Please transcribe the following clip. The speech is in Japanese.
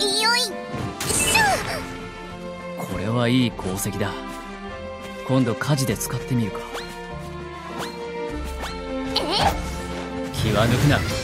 よいしょ。 これはいい鉱石だ。今度火事で使ってみるか。気は抜くな。